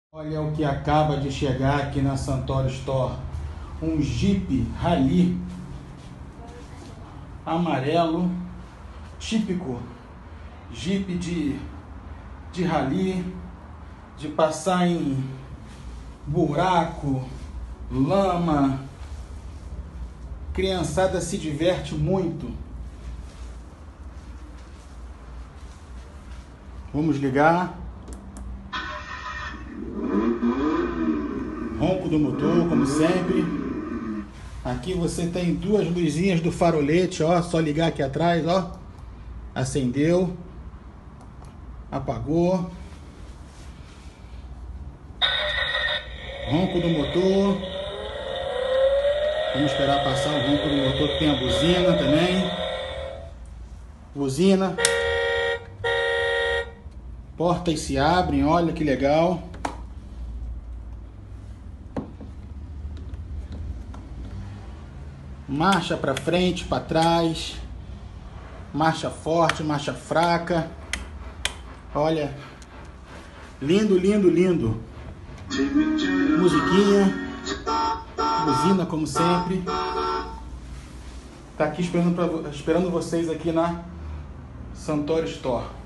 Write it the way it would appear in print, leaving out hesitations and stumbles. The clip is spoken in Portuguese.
Olha o que acaba de chegar aqui na Santoro Store. Um Jeep Rally amarelo, típico Jeep de rally, de passar em buraco, lama. Criançada se diverte muito. Vamos ligar. Ronco do motor, como sempre. Aqui você tem duas luzinhas do farolete, ó, só ligar aqui atrás, ó. Acendeu. Apagou. Ronco do motor. Vamos esperar passar o ronco do motor, que tem a buzina também. Buzina. Portas se abrem, olha que legal. Marcha para frente, para trás. Marcha forte, marcha fraca. Olha. Lindo, lindo, lindo. Musiquinha. Buzina, como sempre. Tá aqui esperando vocês aqui na Santoro Store.